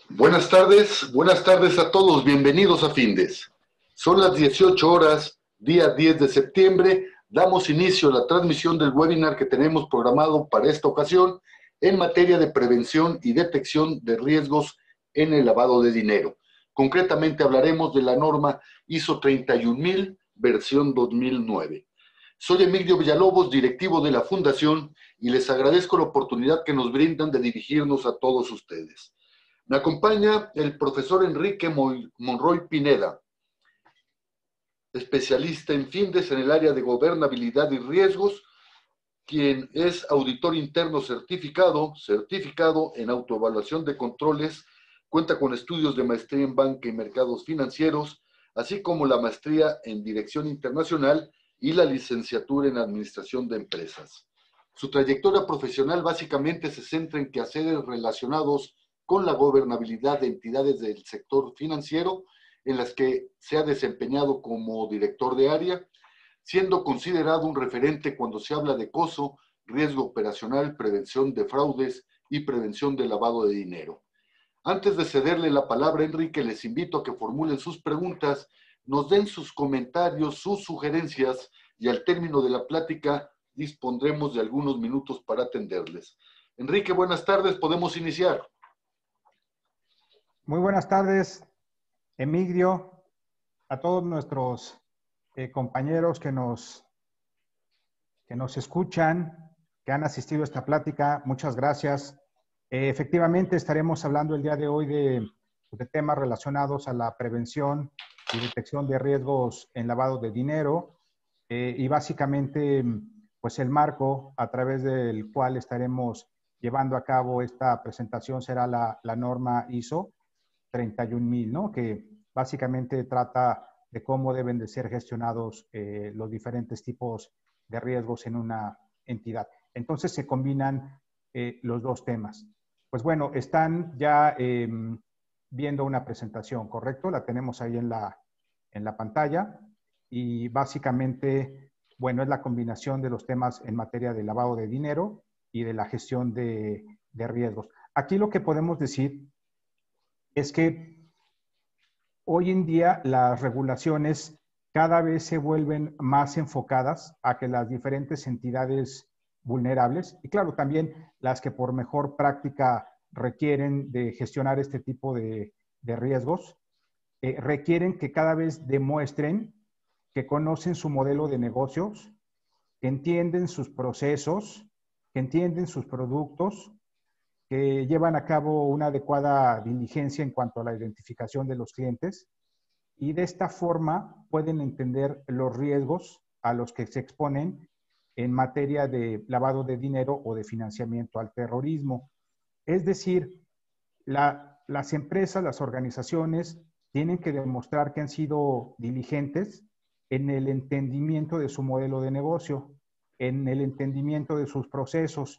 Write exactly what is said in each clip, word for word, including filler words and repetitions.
Buenas tardes, buenas tardes a todos, bienvenidos a Findes. Son las dieciocho horas, día diez de septiembre, damos inicio a la transmisión del webinar que tenemos programado para esta ocasión en materia de prevención y detección de riesgos en el lavado de dinero. Concretamente hablaremos de la norma ISO treinta y un mil, versión dos mil nueve. Soy Emilio Villalobos, directivo de la Fundación, y les agradezco la oportunidad que nos brindan de dirigirnos a todos ustedes. Me acompaña el profesor Enrique Monroy Pineda, especialista en Findes en el área de gobernabilidad y riesgos, quien es auditor interno certificado, certificado en autoevaluación de controles, cuenta con estudios de maestría en banca y mercados financieros, así como la maestría en dirección internacional y la licenciatura en administración de empresas. Su trayectoria profesional básicamente se centra en quehaceres relacionados con la gobernabilidad de entidades del sector financiero, en las que se ha desempeñado como director de área, siendo considerado un referente cuando se habla de coso, riesgo operacional, prevención de fraudes y prevención de lavado de dinero. Antes de cederle la palabra a Enrique, les invito a que formulen sus preguntas, nos den sus comentarios, sus sugerencias, y al término de la plática dispondremos de algunos minutos para atenderles. Enrique, buenas tardes, podemos iniciar. Muy buenas tardes, Emigdio, a todos nuestros eh, compañeros que nos, que nos escuchan, que han asistido a esta plática. Muchas gracias. Eh, efectivamente, estaremos hablando el día de hoy de, de temas relacionados a la prevención y detección de riesgos en lavado de dinero eh, y básicamente, pues el marco a través del cual estaremos llevando a cabo esta presentación será la, la norma ISO treinta y un mil, ¿no? Que básicamente trata de cómo deben de ser gestionados eh, los diferentes tipos de riesgos en una entidad. Entonces se combinan eh, los dos temas. Pues bueno, están ya eh, viendo una presentación, ¿correcto? La tenemos ahí en la, en la pantalla y básicamente, bueno, es la combinación de los temas en materia de lavado de dinero y de la gestión de, de riesgos. Aquí lo que podemos decir es que hoy en día las regulaciones cada vez se vuelven más enfocadas a que las diferentes entidades vulnerables, y claro, también las que por mejor práctica requieren de gestionar este tipo de, de riesgos, eh, requieren que cada vez demuestren que conocen su modelo de negocios, que entienden sus procesos, que entienden sus productos, que llevan a cabo una adecuada diligencia en cuanto a la identificación de los clientes y de esta forma pueden entender los riesgos a los que se exponen en materia de lavado de dinero o de financiamiento al terrorismo. Es decir, la, las empresas, las organizaciones tienen que demostrar que han sido diligentes en el entendimiento de su modelo de negocio, en el entendimiento de sus procesos,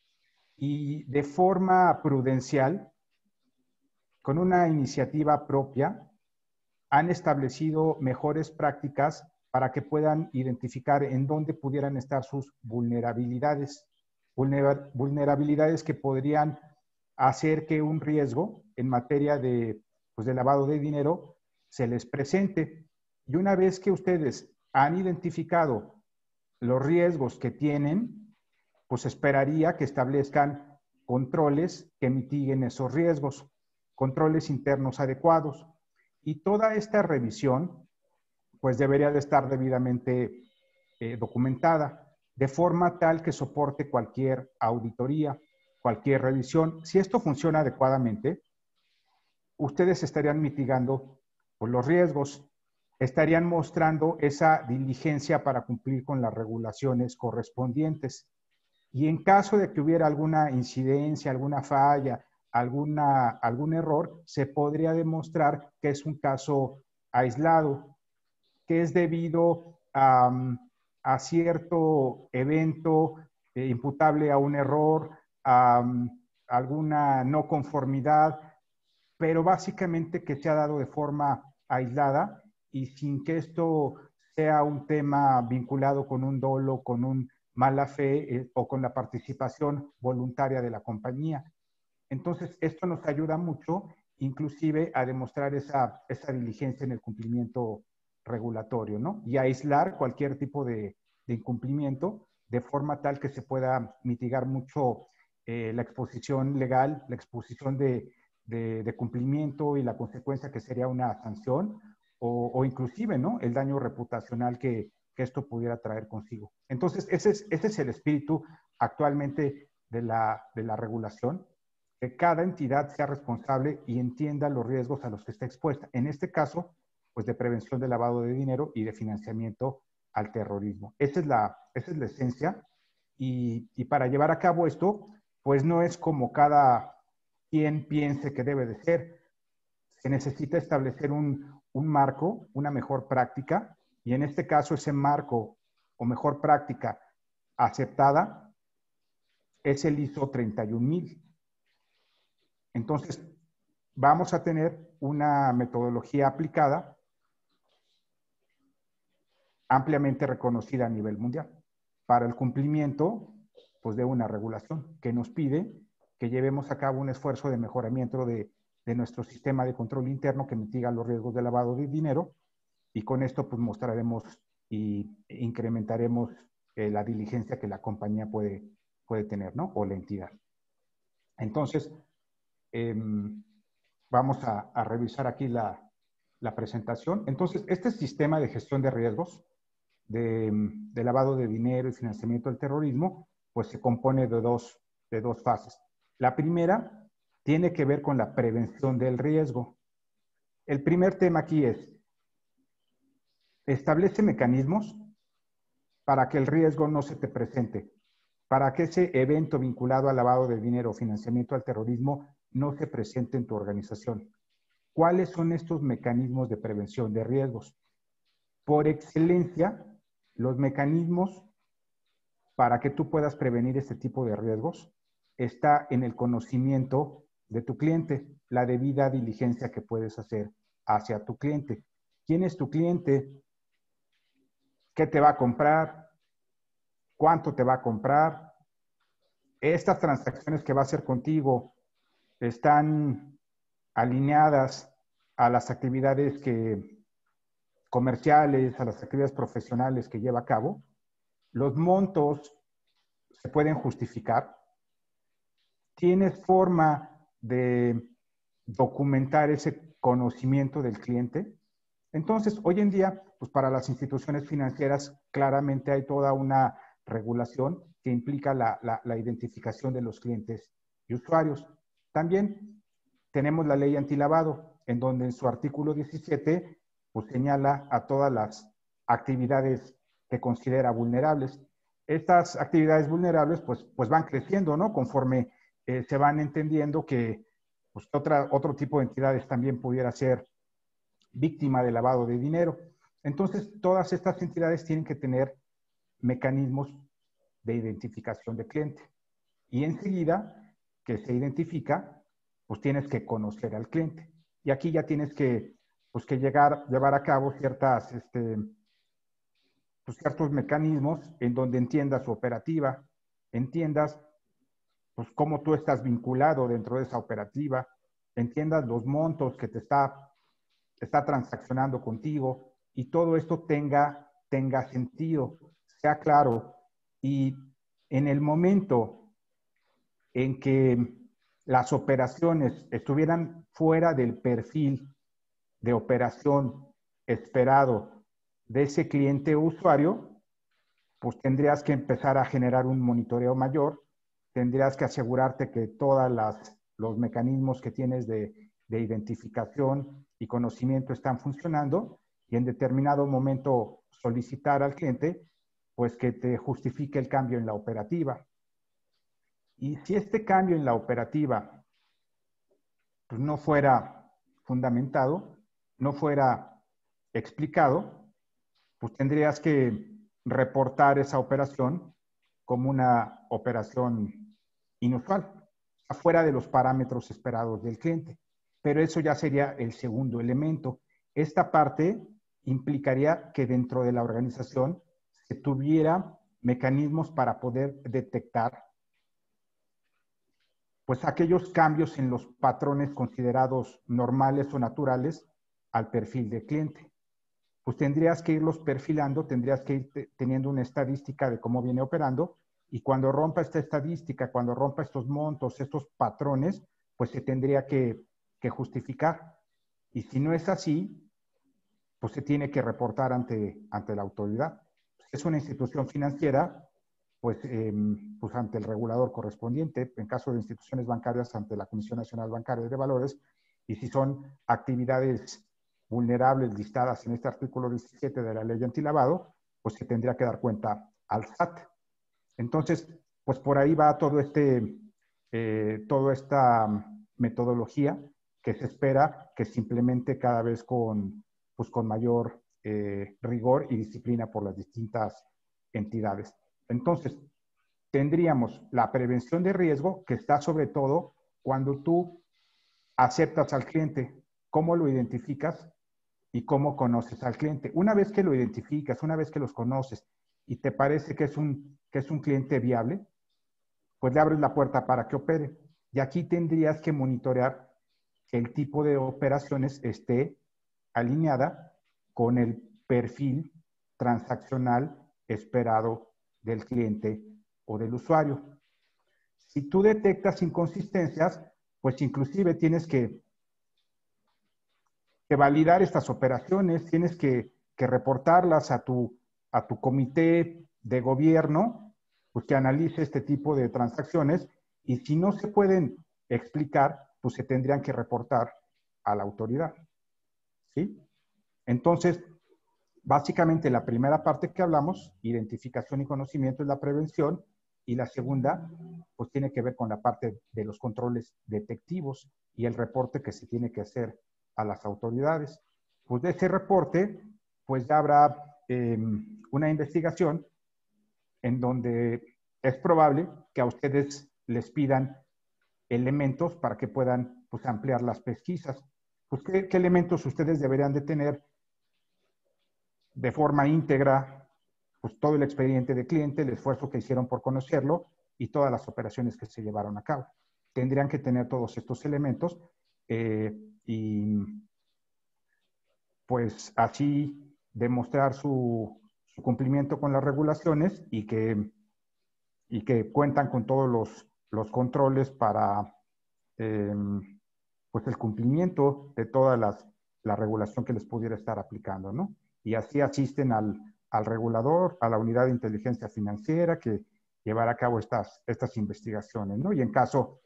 y de forma prudencial, con una iniciativa propia, han establecido mejores prácticas para que puedan identificar en dónde pudieran estar sus vulnerabilidades. Vulnerabilidades que podrían hacer que un riesgo en materia de, pues, de lavado de dinero se les presente. Y una vez que ustedes han identificado los riesgos que tienen, pues esperaría que establezcan controles que mitiguen esos riesgos, controles internos adecuados. Y toda esta revisión, pues debería de estar debidamente eh, documentada, de forma tal que soporte cualquier auditoría, cualquier revisión. Si esto funciona adecuadamente, ustedes estarían mitigando pues, los riesgos, estarían mostrando esa diligencia para cumplir con las regulaciones correspondientes. Y en caso de que hubiera alguna incidencia, alguna falla, alguna, algún error, se podría demostrar que es un caso aislado, que es debido a, a cierto evento eh, imputable a un error, a, a alguna no conformidad, pero básicamente que se ha dado de forma aislada y sin que esto sea un tema vinculado con un dolo, con un mala fe eh, o con la participación voluntaria de la compañía. Entonces, esto nos ayuda mucho inclusive a demostrar esa, esa diligencia en el cumplimiento regulatorio, ¿no? Y a aislar cualquier tipo de, de incumplimiento de forma tal que se pueda mitigar mucho eh, la exposición legal, la exposición de, de, de cumplimiento y la consecuencia que sería una sanción o, o inclusive, ¿no?, el daño reputacional que, que esto pudiera traer consigo. Entonces, ese es, ese es el espíritu actualmente de la, de la regulación, que cada entidad sea responsable y entienda los riesgos a los que está expuesta. En este caso, pues de prevención de lavado de dinero y de financiamiento al terrorismo. Esa es la, esa es la esencia. Y, y para llevar a cabo esto, pues no es como cada quien piense que debe de ser. Se necesita establecer un, un marco, una mejor práctica, y en este caso ese marco o mejor práctica aceptada es el ISO treinta y un mil. Entonces, vamos a tener una metodología aplicada ampliamente reconocida a nivel mundial para el cumplimiento, pues, de una regulación que nos pide que llevemos a cabo un esfuerzo de mejoramiento de, de nuestro sistema de control interno que mitiga los riesgos de lavado de dinero, y con esto pues mostraremos y incrementaremos eh, la diligencia que la compañía puede, puede tener, ¿no?, o la entidad. Entonces, eh, vamos a, a revisar aquí la, la presentación. Entonces, este sistema de gestión de riesgos de, de lavado de dinero y financiamiento del terrorismo, pues se compone de dos, de dos fases. La primera tiene que ver con la prevención del riesgo. El primer tema aquí es, establece mecanismos para que el riesgo no se te presente, para que ese evento vinculado al lavado de dinero o financiamiento al terrorismo no se presente en tu organización. ¿Cuáles son estos mecanismos de prevención de riesgos? Por excelencia, los mecanismos para que tú puedas prevenir este tipo de riesgos está en el conocimiento de tu cliente, la debida diligencia que puedes hacer hacia tu cliente. ¿Quién es tu cliente? ¿Qué te va a comprar? ¿Cuánto te va a comprar? Estas transacciones que va a hacer contigo están alineadas a las actividades que, comerciales, a las actividades profesionales que lleva a cabo. Los montos se pueden justificar. ¿Tienes forma de documentar ese conocimiento del cliente? Entonces, hoy en día, pues para las instituciones financieras, claramente hay toda una regulación que implica la, la, la identificación de los clientes y usuarios. También tenemos la ley antilavado, en donde en su artículo diecisiete, pues señala a todas las actividades que considera vulnerables. Estas actividades vulnerables, pues, pues van creciendo, ¿no?, conforme eh, se van entendiendo que pues, otra, otro tipo de entidades también pudiera ser víctima de lavado de dinero. Entonces, todas estas entidades tienen que tener mecanismos de identificación de cliente. Y enseguida que se identifica, pues tienes que conocer al cliente. Y aquí ya tienes que, pues, que llegar, llevar a cabo ciertas, este, pues, ciertos mecanismos en donde entiendas su operativa, entiendas pues, cómo tú estás vinculado dentro de esa operativa, entiendas los montos que te está, está transaccionando contigo, y todo esto tenga, tenga sentido, sea claro. Y en el momento en que las operaciones estuvieran fuera del perfil de operación esperado de ese cliente o usuario, pues tendrías que empezar a generar un monitoreo mayor, tendrías que asegurarte que todos los mecanismos que tienes de, de identificación y conocimiento están funcionando, y en determinado momento solicitar al cliente pues que te justifique el cambio en la operativa. Y si este cambio en la operativa pues, no fuera fundamentado, no fuera explicado, pues tendrías que reportar esa operación como una operación inusual, afuera de los parámetros esperados del cliente. Pero eso ya sería el segundo elemento. Esta parte implicaría que dentro de la organización se tuviera mecanismos para poder detectar pues aquellos cambios en los patrones considerados normales o naturales al perfil del cliente. Pues tendrías que irlos perfilando, tendrías que ir teniendo una estadística de cómo viene operando, y cuando rompa esta estadística, cuando rompa estos montos, estos patrones, pues se tendría que, que justificar. Y si no es así, pues se tiene que reportar ante, ante la autoridad. Si es una institución financiera, pues, eh, pues ante el regulador correspondiente, en caso de instituciones bancarias, ante la Comisión Nacional Bancaria de Valores, y si son actividades vulnerables listadas en este artículo diecisiete de la ley antilavado, pues se tendría que dar cuenta al S A T. Entonces, pues por ahí va todo este, eh, toda esta metodología que se espera que se implemente cada vez con, pues con mayor eh, rigor y disciplina por las distintas entidades. Entonces, tendríamos la prevención de riesgo, que está sobre todo cuando tú aceptas al cliente, cómo lo identificas y cómo conoces al cliente. Una vez que lo identificas, una vez que los conoces y te parece que es un, que es un cliente viable, pues le abres la puerta para que opere. Y aquí tendrías que monitorear que el tipo de operaciones esté alineada con el perfil transaccional esperado del cliente o del usuario. Si tú detectas inconsistencias, pues inclusive tienes que, que validar estas operaciones, tienes que, que reportarlas a tu, a tu comité de gobierno, pues que analice este tipo de transacciones, y si no se pueden explicar, pues se tendrían que reportar a la autoridad. ¿Sí? Entonces, básicamente la primera parte que hablamos, identificación y conocimiento, es la prevención, y la segunda, pues tiene que ver con la parte de los controles detectivos y el reporte que se tiene que hacer a las autoridades. Pues de ese reporte, pues ya habrá eh, una investigación en donde es probable que a ustedes les pidan elementos para que puedan, pues, ampliar las pesquisas. Pues, ¿qué, qué elementos ustedes deberían de tener de forma íntegra? Pues todo el expediente de cliente, el esfuerzo que hicieron por conocerlo y todas las operaciones que se llevaron a cabo. Tendrían que tener todos estos elementos eh, y pues así demostrar su, su cumplimiento con las regulaciones, y que, y que cuentan con todos los, los controles para eh, pues el cumplimiento de toda las, la regulación que les pudiera estar aplicando, ¿no? Y así asisten al, al regulador, a la unidad de inteligencia financiera que llevará a cabo estas, estas investigaciones, ¿no? Y en caso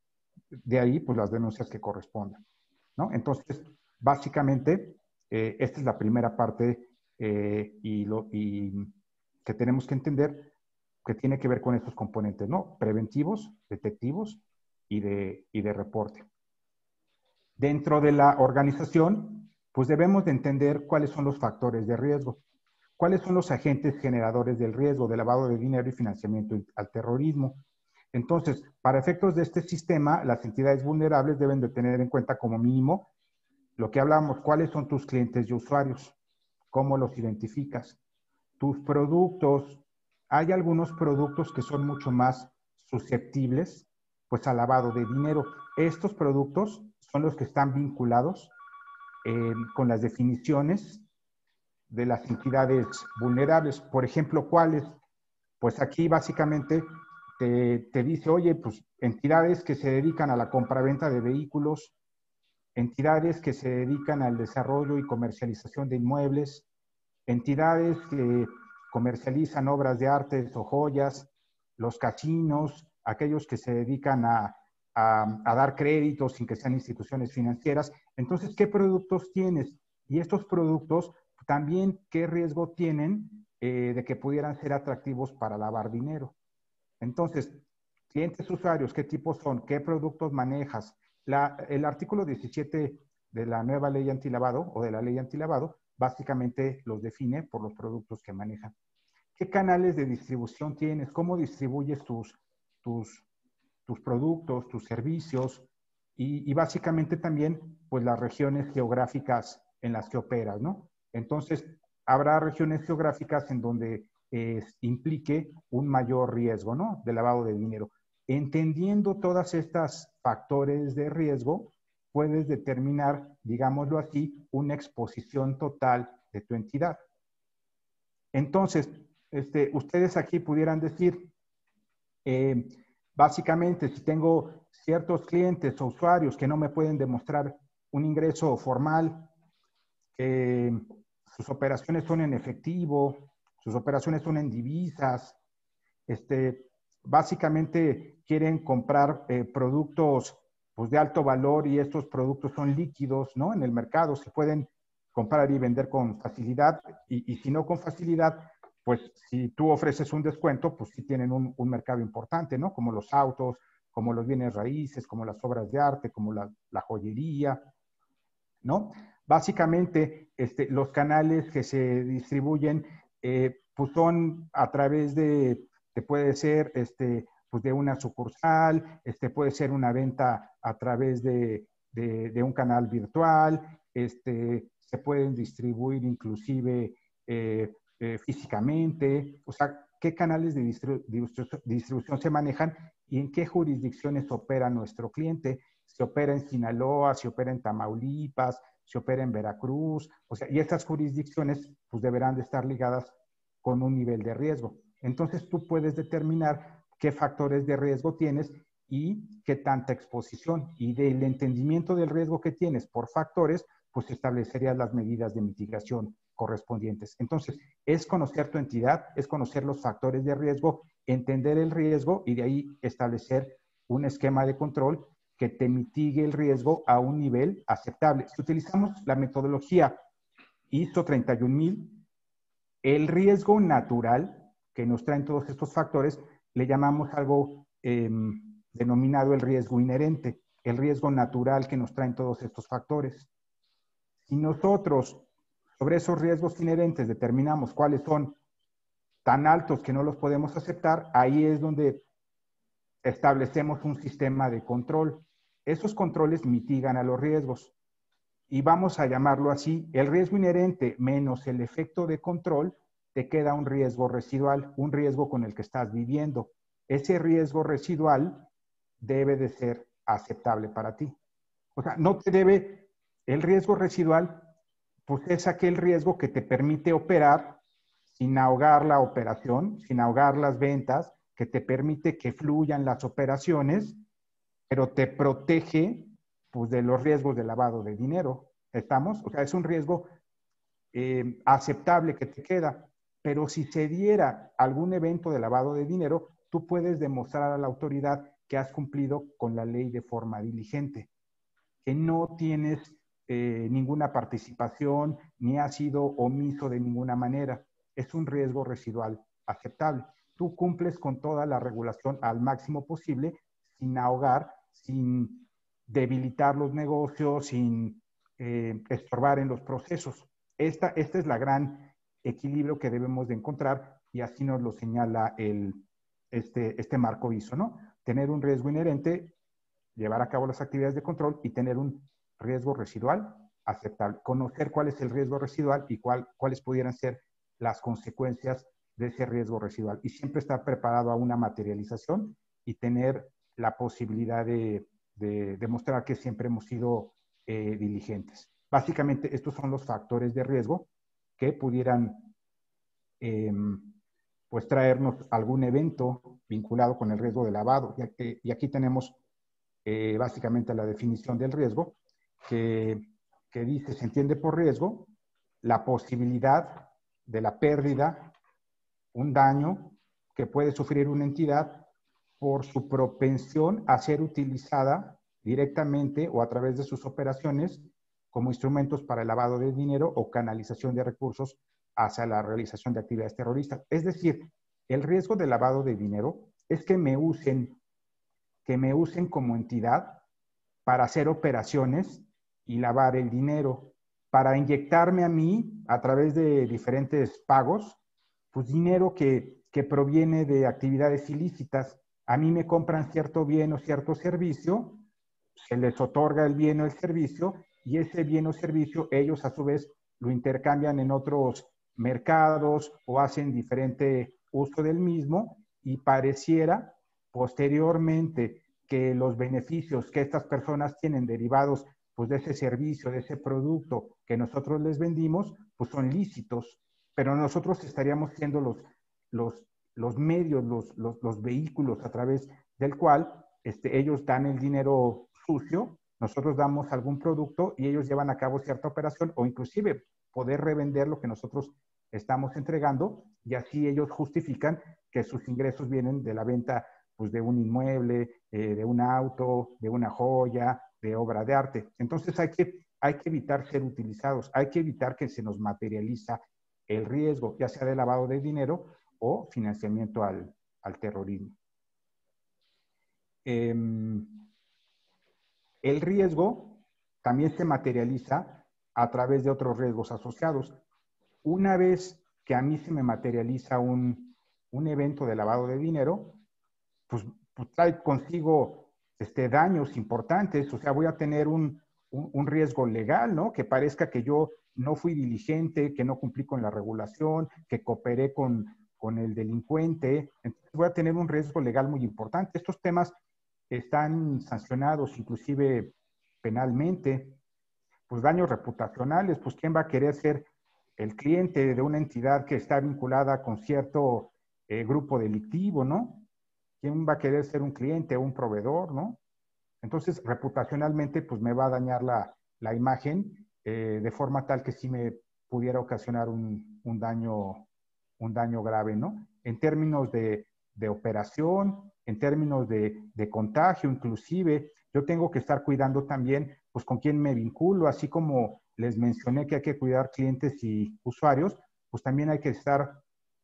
de ahí, pues las denuncias que correspondan, ¿no? Entonces, básicamente, eh, esta es la primera parte eh, y, lo, y que tenemos que entender, que tiene que ver con estos componentes, ¿no? Preventivos, detectivos y de, y de reporte. Dentro de la organización, pues debemos de entender cuáles son los factores de riesgo, cuáles son los agentes generadores del riesgo de lavado de dinero y financiamiento al terrorismo. Entonces, para efectos de este sistema, las entidades vulnerables deben de tener en cuenta como mínimo lo que hablamos: cuáles son tus clientes y usuarios, cómo los identificas, tus productos. Hay algunos productos que son mucho más susceptibles, pues, al lavado de dinero. Estos productos son los que están vinculados eh, con las definiciones de las entidades vulnerables. Por ejemplo, ¿cuáles? Pues aquí básicamente te, te dice, oye, pues entidades que se dedican a la compraventa de vehículos, entidades que se dedican al desarrollo y comercialización de inmuebles, entidades que comercializan obras de artes o joyas, los casinos, aquellos que se dedican a, a, a dar créditos sin que sean instituciones financieras. Entonces, ¿qué productos tienes? Y estos productos también, ¿qué riesgo tienen eh, de que pudieran ser atractivos para lavar dinero? Entonces, clientes, usuarios, ¿qué tipos son? ¿Qué productos manejas? La, el artículo diecisiete de la nueva ley antilavado o de la ley antilavado básicamente los define por los productos que manejan. ¿Qué canales de distribución tienes? ¿Cómo distribuyes tus, tus, tus productos, tus servicios? Y, y básicamente también, pues, las regiones geográficas en las que operas, ¿no? Entonces, habrá regiones geográficas en donde eh, implique un mayor riesgo, ¿no?, de lavado de dinero. Entendiendo todas estas factores de riesgo, puedes determinar, digámoslo así, una exposición total de tu entidad. Entonces, este, ustedes aquí pudieran decir, eh, básicamente, si tengo ciertos clientes o usuarios que no me pueden demostrar un ingreso formal, que sus operaciones son en efectivo, sus operaciones son en divisas, este, básicamente quieren comprar eh, productos pues, de alto valor y estos productos son líquidos, ¿no? En el mercado se pueden comprar y vender con facilidad y, y si no con facilidad, pues si tú ofreces un descuento, pues sí tienen un, un mercado importante, ¿no? Como los autos, como los bienes raíces, como las obras de arte, como la, la joyería, ¿no? Básicamente, este, los canales que se distribuyen eh, pues son a través de, de puede ser este, pues de una sucursal, este, puede ser una venta a través de, de, de un canal virtual, este, se pueden distribuir inclusive eh, eh, físicamente, o sea, qué canales de distribu distribución se manejan y en qué jurisdicciones opera nuestro cliente. Se opera en Sinaloa, se opera en Tamaulipas, se opera en Veracruz, o sea, y estas jurisdicciones pues deberán de estar ligadas con un nivel de riesgo. Entonces tú puedes determinar qué factores de riesgo tienes y qué tanta exposición. Y del entendimiento del riesgo que tienes por factores, pues establecerías las medidas de mitigación correspondientes. Entonces, es conocer tu entidad, es conocer los factores de riesgo, entender el riesgo y de ahí establecer un esquema de control que te mitigue el riesgo a un nivel aceptable. Si utilizamos la metodología I S O treinta y un mil, el riesgo natural que nos traen todos estos factores le llamamos algo eh, denominado el riesgo inherente, el riesgo natural que nos traen todos estos factores. Si nosotros sobre esos riesgos inherentes determinamos cuáles son tan altos que no los podemos aceptar, ahí es donde establecemos un sistema de control. Esos controles mitigan a los riesgos y vamos a llamarlo así, el riesgo inherente menos el efecto de control, te queda un riesgo residual, un riesgo con el que estás viviendo. Ese riesgo residual debe de ser aceptable para ti. O sea, no te debe, el riesgo residual, pues es aquel riesgo que te permite operar sin ahogar la operación, sin ahogar las ventas, que te permite que fluyan las operaciones, pero te protege pues, de los riesgos de lavado de dinero. ¿Estamos? O sea, es un riesgo eh, aceptable que te queda. Pero si se diera algún evento de lavado de dinero, tú puedes demostrar a la autoridad que has cumplido con la ley de forma diligente, que no tienes eh, ninguna participación, ni has sido omiso de ninguna manera. Es un riesgo residual aceptable. Tú cumples con toda la regulación al máximo posible, sin ahogar, sin debilitar los negocios, sin eh, estorbar en los procesos. Esta, este es la gran equilibrio que debemos de encontrar y así nos lo señala el, este, este marco I S O, ¿no? Tener un riesgo inherente, llevar a cabo las actividades de control y tener un riesgo residual aceptable. Conocer cuál es el riesgo residual y cuál, cuáles pudieran ser las consecuencias de ese riesgo residual. Y siempre estar preparado a una materialización y tener la posibilidad de, de demostrar que siempre hemos sido eh, diligentes. Básicamente, estos son los factores de riesgo que pudieran eh, pues traernos algún evento vinculado con el riesgo de lavado. Y, y aquí tenemos eh, básicamente la definición del riesgo, que, que dice, se entiende por riesgo la posibilidad de la pérdida, un daño que puede sufrir una entidad por su propensión a ser utilizada directamente o a través de sus operaciones como instrumentos para el lavado de dinero o canalización de recursos hacia la realización de actividades terroristas. Es decir, el riesgo de lavado de dinero es que me usen, que me usen como entidad para hacer operaciones y lavar el dinero, para inyectarme a mí a través de diferentes pagos, pues dinero que, que proviene de actividades ilícitas. A mí me compran cierto bien o cierto servicio, se les otorga el bien o el servicio, y ese bien o servicio ellos a su vez lo intercambian en otros mercados o hacen diferente uso del mismo, y pareciera posteriormente que los beneficios que estas personas tienen derivados pues, de ese servicio, de ese producto que nosotros les vendimos, pues son lícitos, pero nosotros estaríamos siendo los, los, los medios, los, los, los vehículos a través del cual este, ellos dan el dinero sucio, nosotros damos algún producto y ellos llevan a cabo cierta operación o inclusive poder revender lo que nosotros estamos entregando y así ellos justifican que sus ingresos vienen de la venta pues, de un inmueble, eh, de un auto, de una joya, de obra de arte. Entonces hay que, hay que evitar ser utilizados, hay que evitar que se nos materializa el riesgo, ya sea de lavado de dinero o financiamiento al, al terrorismo. Eh, el riesgo también se materializa a través de otros riesgos asociados. Una vez que a mí se me materializa un, un evento de lavado de dinero, pues, pues trae consigo este, daños importantes, o sea, voy a tener un, un, un riesgo legal, ¿no? Que parezca que yo no fui diligente, que no cumplí con la regulación, que cooperé con, con el delincuente, entonces voy a tener un riesgo legal muy importante. Estos temas están sancionados inclusive penalmente, pues daños reputacionales, pues quién va a querer ser el cliente de una entidad que está vinculada con cierto eh, grupo delictivo, ¿no? ¿Quién va a querer ser un cliente o un proveedor, no? Entonces, reputacionalmente, pues me va a dañar la, la imagen eh, de forma tal que sí me pudiera ocasionar un, un, daño, un daño grave, ¿no? En términos de, de operación, en términos de, de contagio, inclusive, yo tengo que estar cuidando también, pues, con quién me vinculo, así como les mencioné que hay que cuidar clientes y usuarios, pues también hay que estar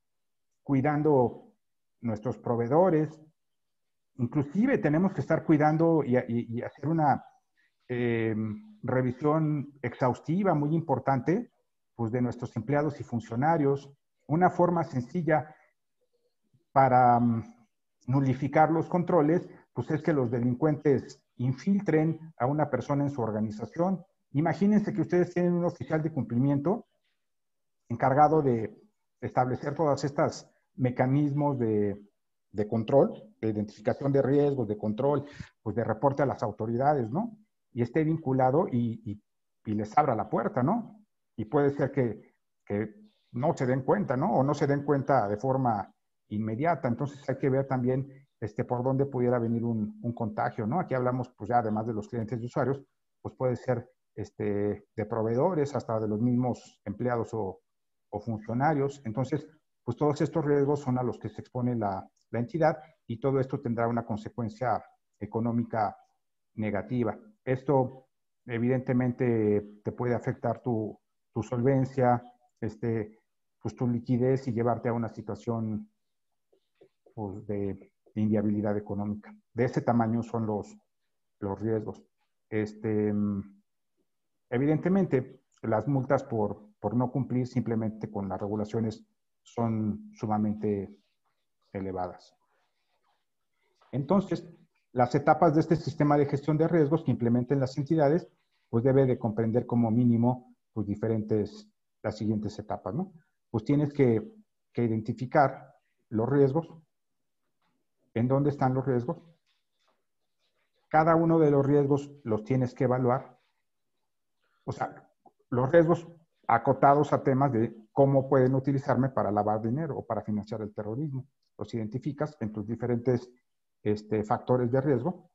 cuidando nuestros proveedores. Inclusive tenemos que estar cuidando y, y, y hacer una eh, revisión exhaustiva muy importante pues, de nuestros empleados y funcionarios. Una forma sencilla para um, nulificar los controles pues, es que los delincuentes infiltren a una persona en su organización. Imagínense que ustedes tienen un oficial de cumplimiento encargado de establecer todas estas mecanismos de, de control, de identificación de riesgos, de control, pues de reporte a las autoridades, ¿no? Y esté vinculado y, y, y les abra la puerta, ¿no? Y puede ser que, que no se den cuenta, ¿no? O no se den cuenta de forma inmediata. Entonces hay que ver también este, por dónde pudiera venir un, un contagio, ¿no? Aquí hablamos, pues ya además de los clientes y usuarios, pues puede ser este, de proveedores, hasta de los mismos empleados o, o funcionarios. Entonces, pues todos estos riesgos son a los que se expone la, la entidad y todo esto tendrá una consecuencia económica negativa. Esto evidentemente te puede afectar tu, tu solvencia, este, pues tu liquidez y llevarte a una situación pues, de inviabilidad económica. De ese tamaño son los, los riesgos. Este, evidentemente, las multas por, por no cumplir simplemente con las regulaciones son sumamente elevadas. Entonces, las etapas de este sistema de gestión de riesgos que implementen las entidades, pues debe de comprender como mínimo pues diferentes, las siguientes etapas, ¿no? Pues tienes que, que identificar los riesgos, en dónde están los riesgos. Cada uno de los riesgos los tienes que evaluar. O sea, los riesgos acotados a temas de cómo pueden utilizarme para lavar dinero o para financiar el terrorismo. Los identificas en tus diferentes este, factores de riesgo.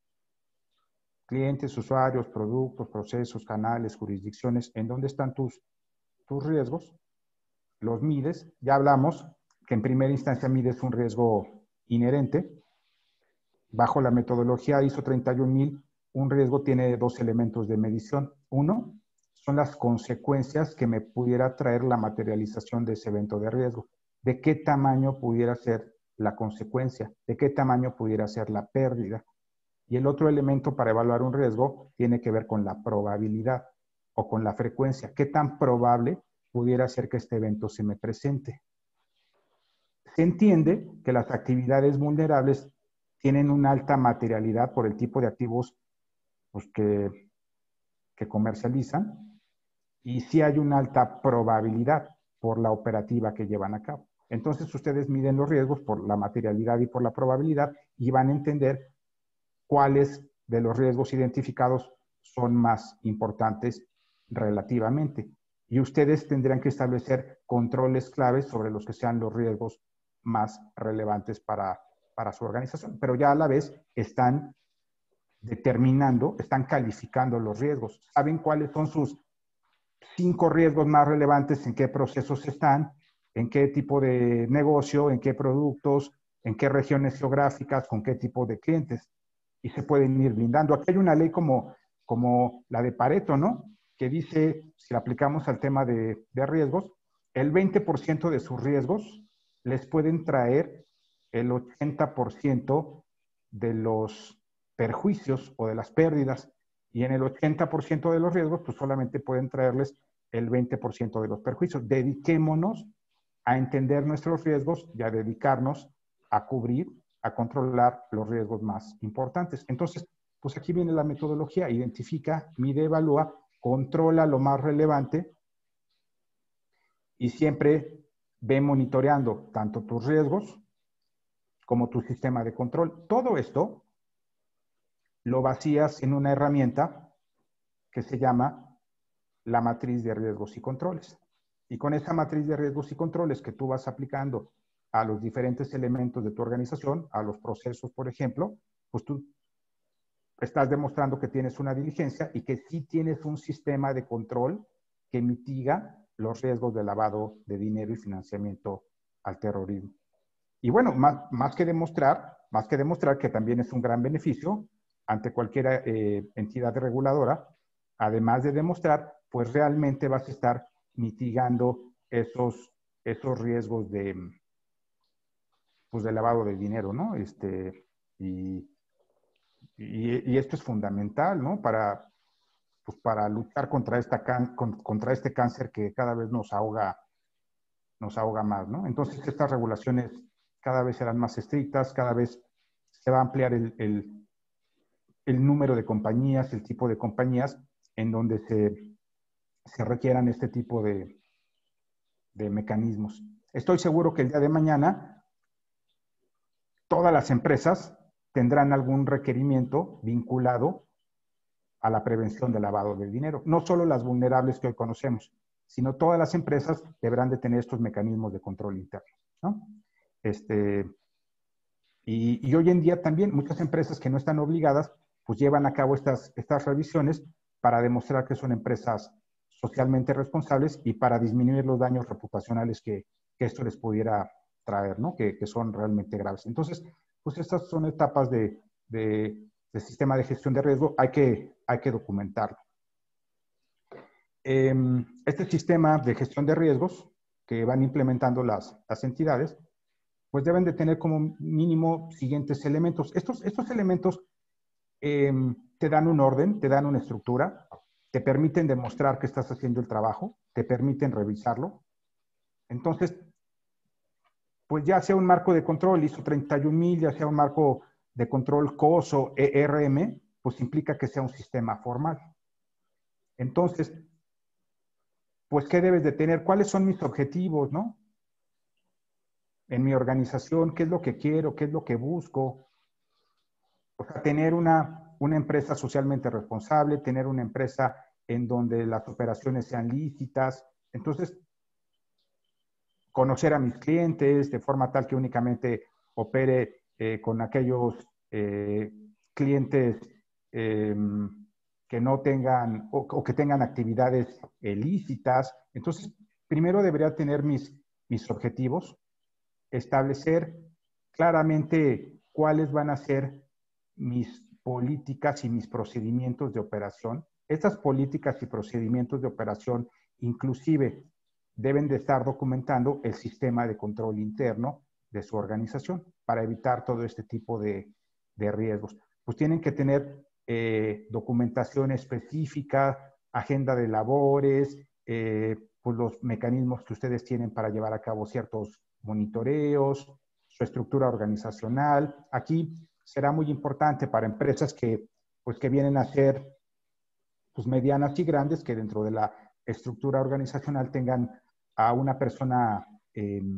Clientes, usuarios, productos, procesos, canales, jurisdicciones, en dónde están tus, tus riesgos. Los mides. Ya hablamos que en primera instancia mides un riesgo inherente. Bajo la metodología ISO treinta y un mil, un riesgo tiene dos elementos de medición. Uno, son las consecuencias que me pudiera traer la materialización de ese evento de riesgo. ¿De qué tamaño pudiera ser la consecuencia? ¿De qué tamaño pudiera ser la pérdida? Y el otro elemento para evaluar un riesgo tiene que ver con la probabilidad o con la frecuencia. ¿Qué tan probable pudiera ser que este evento se me presente? Se entiende que las actividades vulnerables tienen una alta materialidad por el tipo de activos pues, que, que comercializan y sí hay una alta probabilidad por la operativa que llevan a cabo. Entonces ustedes miden los riesgos por la materialidad y por la probabilidad y van a entender cuáles de los riesgos identificados son más importantes relativamente. Y ustedes tendrán que establecer controles claves sobre los que sean los riesgos más relevantes para, para su organización. Pero ya a la vez están determinando, están calificando los riesgos. Saben cuáles son sus cinco riesgos más relevantes, en qué procesos están, en qué tipo de negocio, en qué productos, en qué regiones geográficas, con qué tipo de clientes. Y se pueden ir blindando. Aquí hay una ley como, como la de Pareto, ¿no? Que dice, si la aplicamos al tema de, de riesgos, el veinte por ciento de sus riesgos les pueden traer el ochenta por ciento de los perjuicios o de las pérdidas. Y en el ochenta por ciento de los riesgos, pues solamente pueden traerles el veinte por ciento de los perjuicios. Dediquémonos a entender nuestros riesgos y a dedicarnos a cubrir, a controlar los riesgos más importantes. Entonces, pues aquí viene la metodología, identifica, mide, evalúa, controla lo más relevante y siempre ve monitoreando tanto tus riesgos como tu sistema de control. Todo esto lo vacías en una herramienta que se llama la matriz de riesgos y controles. Y con esa matriz de riesgos y controles que tú vas aplicando a los diferentes elementos de tu organización, a los procesos, por ejemplo, pues tú estás demostrando que tienes una diligencia y que sí tienes un sistema de control que mitiga los riesgos de lavado de dinero y financiamiento al terrorismo. Y bueno, más, más que demostrar, más que demostrar que también es un gran beneficio ante cualquier eh, entidad reguladora, además de demostrar, pues realmente vas a estar mitigando esos, esos riesgos de, pues de lavado de dinero, ¿no? Este, y, y, y esto es fundamental, ¿no? Para, pues para luchar contra, esta can, contra este cáncer que cada vez nos ahoga, nos ahoga más, ¿no? Entonces, estas regulaciones cada vez serán más estrictas, cada vez se va a ampliar el, el, el número de compañías, el tipo de compañías en donde se, se requieran este tipo de, de mecanismos. Estoy seguro que el día de mañana todas las empresas tendrán algún requerimiento vinculado a la prevención del lavado de dinero. No solo las vulnerables que hoy conocemos, sino todas las empresas deberán de tener estos mecanismos de control interno, ¿no? Este, y, y hoy en día también muchas empresas que no están obligadas, pues llevan a cabo estas, estas revisiones para demostrar que son empresas socialmente responsables y para disminuir los daños reputacionales que, que esto les pudiera traer, ¿no? Que, que son realmente graves. Entonces, pues estas son etapas de, de, de sistema de gestión de riesgo, hay que, hay que documentarlo. Eh, este sistema de gestión de riesgos que van implementando las, las entidades, pues deben de tener como mínimo siguientes elementos. Estos, estos elementos eh, te dan un orden, te dan una estructura, te permiten demostrar que estás haciendo el trabajo, te permiten revisarlo. Entonces, pues ya sea un marco de control ISO treinta y un mil, ya sea un marco de control C O S O, E R M, pues implica que sea un sistema formal. Entonces, pues, ¿qué debes de tener? ¿Cuáles son mis objetivos, no? En mi organización, ¿qué es lo que quiero? ¿Qué es lo que busco? O sea, tener una, una empresa socialmente responsable, tener una empresa en donde las operaciones sean lícitas. Entonces, conocer a mis clientes de forma tal que únicamente opere eh, con aquellos eh, clientes eh, que no tengan o, o que tengan actividades ilícitas. Entonces, primero debería tener mis, mis objetivos, establecer claramente cuáles van a ser mis políticas y mis procedimientos de operación. Estas políticas y procedimientos de operación inclusive deben de estar documentando el sistema de control interno de su organización para evitar todo este tipo de, de riesgos. Pues tienen que tener eh, documentación específica, agenda de labores, eh, pues los mecanismos que ustedes tienen para llevar a cabo ciertos monitoreos, su estructura organizacional. Aquí será muy importante para empresas que, pues, que vienen a ser pues, medianas y grandes, que dentro de la estructura organizacional tengan a una persona eh,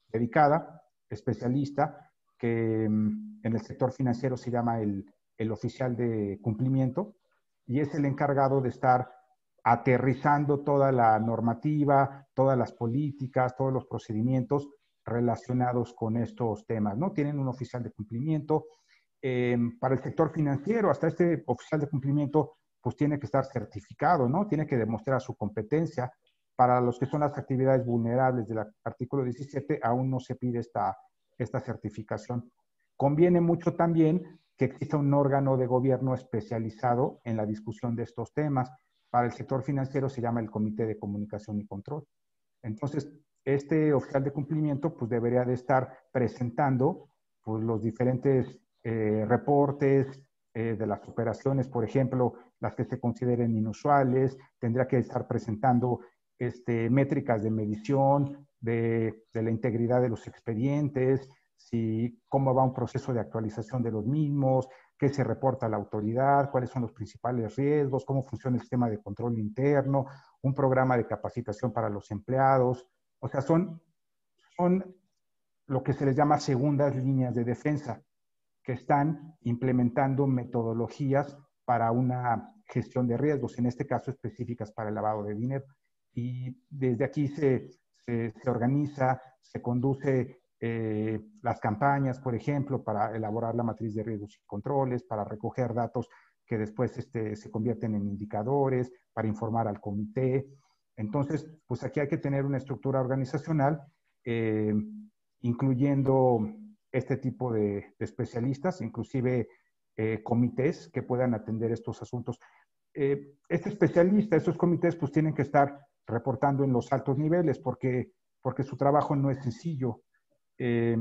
dedicada, especialista, que mm, en el sector financiero se llama el, el oficial de cumplimiento, y es el encargado de estar aterrizando toda la normativa, todas las políticas, todos los procedimientos relacionados con estos temas, ¿no? Tienen un oficial de cumplimiento. Eh, para el sector financiero, hasta este oficial de cumplimiento, pues tiene que estar certificado, ¿no? Tiene que demostrar su competencia. Para los que son las actividades vulnerables del artículo diecisiete, aún no se pide esta, esta certificación. Conviene mucho también que exista un órgano de gobierno especializado en la discusión de estos temas. Para el sector financiero se llama el Comité de Comunicación y Control. Entonces, este oficial de cumplimiento pues debería de estar presentando pues, los diferentes eh, reportes eh, de las operaciones, por ejemplo, las que se consideren inusuales, tendría que estar presentando este, métricas de medición de, de la integridad de los expedientes, si, cómo va un proceso de actualización de los mismos, qué se reporta a la autoridad, cuáles son los principales riesgos, cómo funciona el sistema de control interno, un programa de capacitación para los empleados. O sea, son, son lo que se les llama segundas líneas de defensa, que están implementando metodologías para una gestión de riesgos, en este caso específicas para el lavado de dinero. Y desde aquí se, se, se organiza, se conduce eh, las campañas, por ejemplo, para elaborar la matriz de riesgos y controles, para recoger datos que después este, se convierten en indicadores, para informar al comité. Entonces, pues aquí hay que tener una estructura organizacional, eh, incluyendo este tipo de, de especialistas, inclusive eh, comités que puedan atender estos asuntos. Eh, este especialista, estos comités, pues tienen que estar reportando en los altos niveles porque, porque su trabajo no es sencillo. Eh,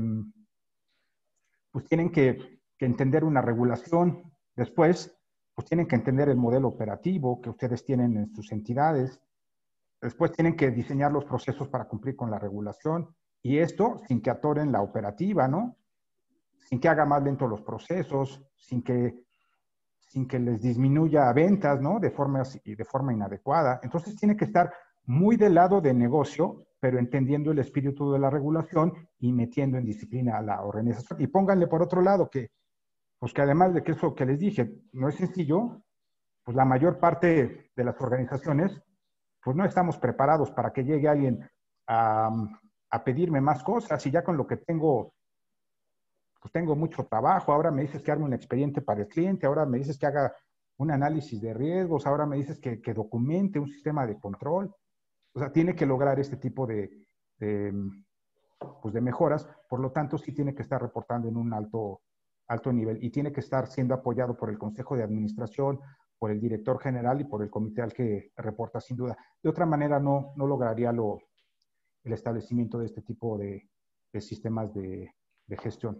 pues tienen que, que entender una regulación. Después, pues tienen que entender el modelo operativo que ustedes tienen en sus entidades. Después tienen que diseñar los procesos para cumplir con la regulación. Y esto sin que atoren la operativa, ¿no? Sin que haga más lento los procesos, sin que, sin que les disminuya ventas, ¿no? De forma, de forma inadecuada. Entonces tiene que estar muy del lado de negocio, pero entendiendo el espíritu de la regulación y metiendo en disciplina a la organización. Y pónganle por otro lado que, pues que además de que eso que les dije no es sencillo, pues la mayor parte de las organizaciones, pues no estamos preparados para que llegue alguien a, a pedirme más cosas y ya con lo que tengo, pues tengo mucho trabajo. Ahora me dices que arme un expediente para el cliente, ahora me dices que haga un análisis de riesgos, ahora me dices que, que documente un sistema de control. O sea, tiene que lograr este tipo de, de, pues de mejoras, por lo tanto sí tiene que estar reportando en un alto, alto nivel y tiene que estar siendo apoyado por el Consejo de Administración, por el director general y por el comité al que reporta sin duda. De otra manera no, no lograría lo, el establecimiento de este tipo de, de sistemas de, de gestión.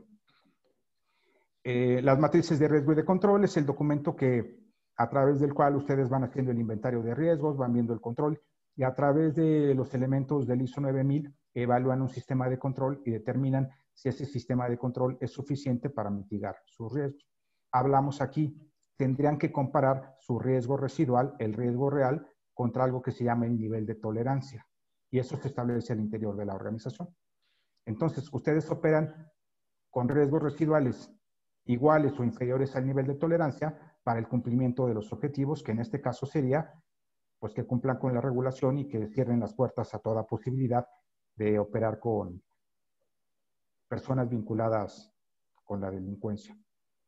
Eh, las matrices de riesgo y de control es el documento que, a través del cual ustedes van haciendo el inventario de riesgos, van viendo el control y a través de los elementos del I S O nueve mil evalúan un sistema de control y determinan si ese sistema de control es suficiente para mitigar sus riesgos. Hablamos aquí, tendrían que comparar su riesgo residual, el riesgo real, contra algo que se llama el nivel de tolerancia. Y eso se establece al interior de la organización. Entonces, ustedes operan con riesgos residuales iguales o inferiores al nivel de tolerancia para el cumplimiento de los objetivos, que en este caso sería pues que cumplan con la regulación y que cierren las puertas a toda posibilidad de operar con personas vinculadas con la delincuencia.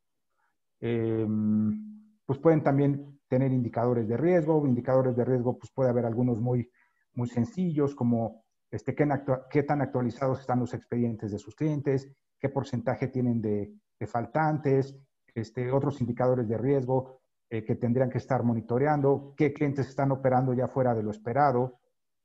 Eh, pues pueden también tener indicadores de riesgo. Indicadores de riesgo, pues puede haber algunos muy, muy sencillos, como este, qué, qué tan actualizados están los expedientes de sus clientes, qué porcentaje tienen de, de faltantes, este, otros indicadores de riesgo eh, que tendrían que estar monitoreando, qué clientes están operando ya fuera de lo esperado.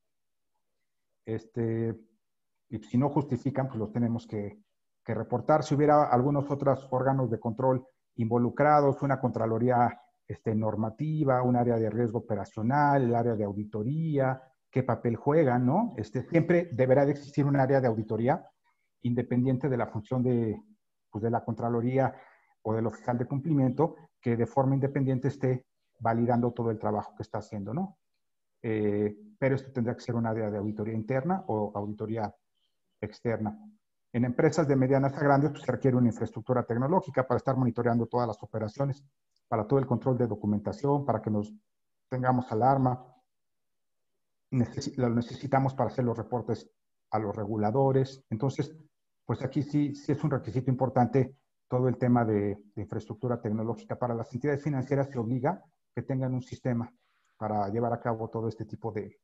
Este, y si no justifican, pues los tenemos que, que reportar. Si hubiera algunos otros órganos de control involucrados, una Contraloría este, normativa, un área de riesgo operacional, el área de auditoría, qué papel juegan, ¿no? Este, siempre deberá de existir un área de auditoría independiente de la función de, pues, de la Contraloría o del oficial de cumplimiento, que de forma independiente esté validando todo el trabajo que está haciendo, ¿no? Eh, pero esto tendrá que ser un área de auditoría interna o auditoría externa. En empresas de medianas a grandes pues, se requiere una infraestructura tecnológica para estar monitoreando todas las operaciones, para todo el control de documentación, para que nos tengamos alarma. Necesi- lo necesitamos para hacer los reportes a los reguladores. Entonces, pues aquí sí, sí es un requisito importante todo el tema de, de infraestructura tecnológica. Para las entidades financieras se obliga que tengan un sistema para llevar a cabo todo este tipo de,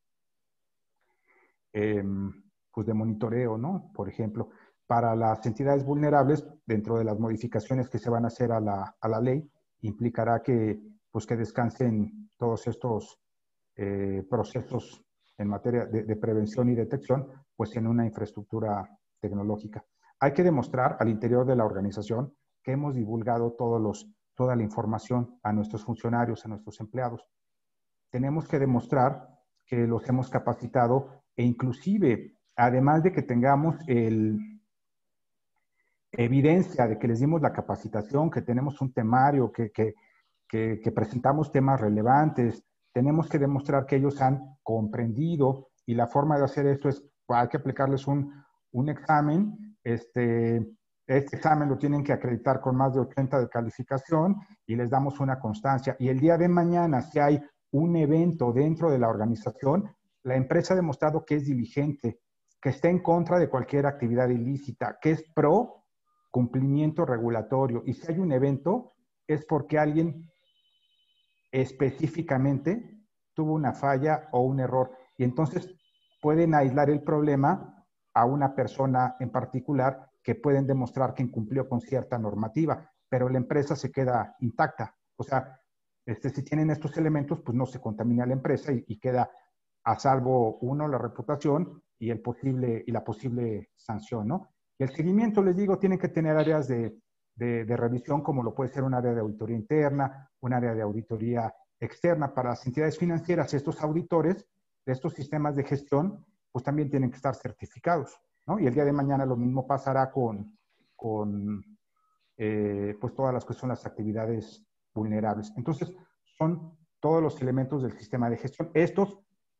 eh, pues de monitoreo, ¿no? Por ejemplo, para las entidades vulnerables, dentro de las modificaciones que se van a hacer a la, a la ley, implicará que, pues, que descansen todos estos eh, procesos en materia de, de prevención y detección, pues en una infraestructura tecnológica. Hay que demostrar al interior de la organización que hemos divulgado todos los, toda la información a nuestros funcionarios, a nuestros empleados. Tenemos que demostrar que los hemos capacitado e inclusive, además de que tengamos el, evidencia de que les dimos la capacitación, que tenemos un temario, que, que, que, que presentamos temas relevantes, tenemos que demostrar que ellos han comprendido y la forma de hacer esto es, hay que aplicarles un, un examen, este, este examen lo tienen que acreditar con más de ochenta de calificación y les damos una constancia. Y el día de mañana, si hay un evento dentro de la organización, la empresa ha demostrado que es diligente, que está en contra de cualquier actividad ilícita, que es pro cumplimiento regulatorio. Y si hay un evento, es porque alguien específicamente tuvo una falla o un error. Y entonces pueden aislar el problema a una persona en particular que pueden demostrar que incumplió con cierta normativa, pero la empresa se queda intacta. O sea, este, si tienen estos elementos, pues no se contamina la empresa y, y queda a salvo, uno, la reputación y, el posible, y la posible sanción, ¿no? Y el seguimiento, les digo, tienen que tener áreas de, de, de revisión, como lo puede ser un área de auditoría interna, un área de auditoría externa. Para las entidades financieras, estos auditores de estos sistemas de gestión, pues también tienen que estar certificados, ¿no? Y el día de mañana lo mismo pasará con, con eh, pues todas las que son las actividades vulnerables. Entonces, son todos los elementos del sistema de gestión. Estos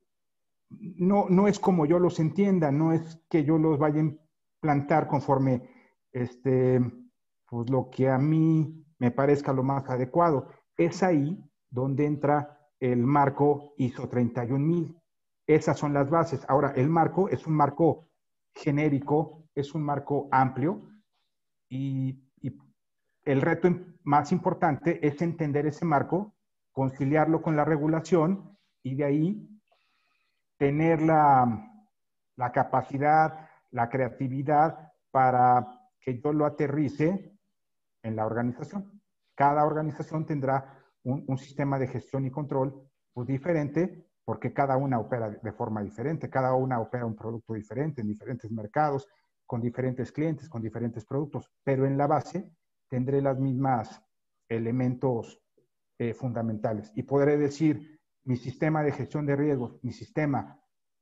no, no es como yo los entienda, no es que yo los vaya a implantar conforme este, pues lo que a mí me parezca lo más adecuado. Es ahí donde entra el marco I S O treinta y un mil. Esas son las bases. Ahora, el marco es un marco genérico, es un marco amplio y, y el reto más importante es entender ese marco, conciliarlo con la regulación y de ahí tener la, la capacidad, la creatividad para que yo lo aterrice en la organización. Cada organización tendrá un, un sistema de gestión y control pues, diferente, porque cada una opera de forma diferente, cada una opera un producto diferente en diferentes mercados, con diferentes clientes, con diferentes productos, pero en la base tendré las mismas elementos eh, fundamentales. Y podré decir, mi sistema de gestión de riesgos, mi sistema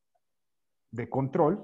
de control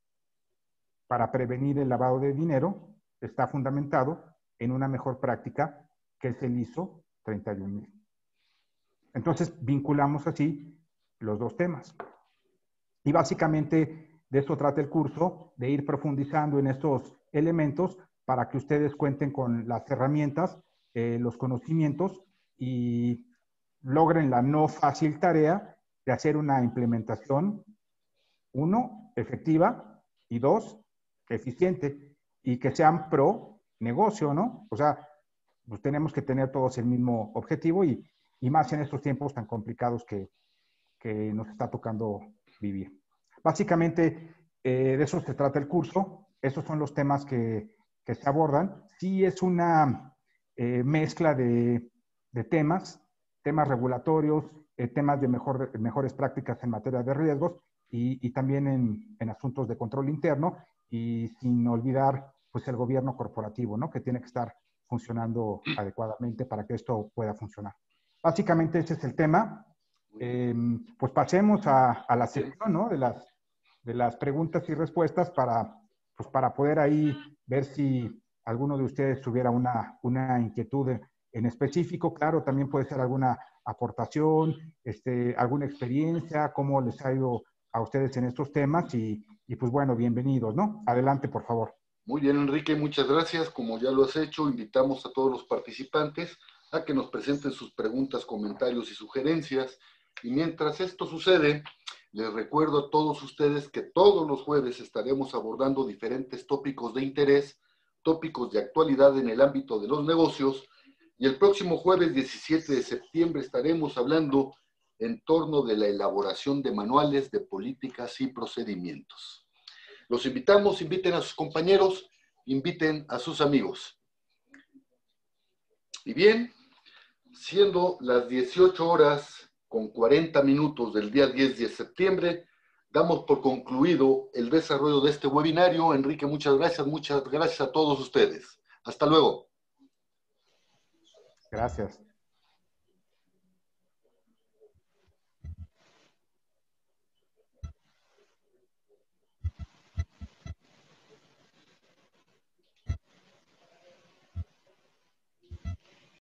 para prevenir el lavado de dinero está fundamentado en una mejor práctica que es el I S O treinta y un mil. Entonces, vinculamos así los dos temas. Y básicamente de eso trata el curso, de ir profundizando en estos elementos para que ustedes cuenten con las herramientas, eh, los conocimientos y logren la no fácil tarea de hacer una implementación, uno, efectiva, y dos, eficiente, y que sean pro negocio, ¿no? O sea, pues tenemos que tener todos el mismo objetivo y, y más en estos tiempos tan complicados que, que nos está tocando vivir. Básicamente, eh, de eso se trata el curso. Esos son los temas que, que se abordan. Sí es una eh, mezcla de, de temas, temas regulatorios, eh, temas de mejor, mejores prácticas en materia de riesgos y, y también en, en asuntos de control interno y sin olvidar pues el gobierno corporativo, ¿no? Que tiene que estar funcionando adecuadamente para que esto pueda funcionar. Básicamente ese es el tema. Eh, pues pasemos a, a la sección, ¿no? De las, de las preguntas y respuestas para, pues para poder ahí ver si alguno de ustedes tuviera una, una inquietud en específico. Claro, también puede ser alguna aportación, este, alguna experiencia, cómo les ha ido a ustedes en estos temas y, y pues bueno, bienvenidos, ¿no? Adelante, por favor. Muy bien, Enrique, muchas gracias. Como ya lo has hecho, invitamos a todos los participantes a que nos presenten sus preguntas, comentarios y sugerencias. Y mientras esto sucede, les recuerdo a todos ustedes que todos los jueves estaremos abordando diferentes tópicos de interés, tópicos de actualidad en el ámbito de los negocios. Y el próximo jueves diecisiete de septiembre estaremos hablando en torno de la elaboración de manuales de políticas y procedimientos. Los invitamos, inviten a sus compañeros, inviten a sus amigos. Y bien, siendo las dieciocho horas con cuarenta minutos del día diez de septiembre, damos por concluido el desarrollo de este webinario. Enrique, muchas gracias, muchas gracias a todos ustedes. Hasta luego. Gracias.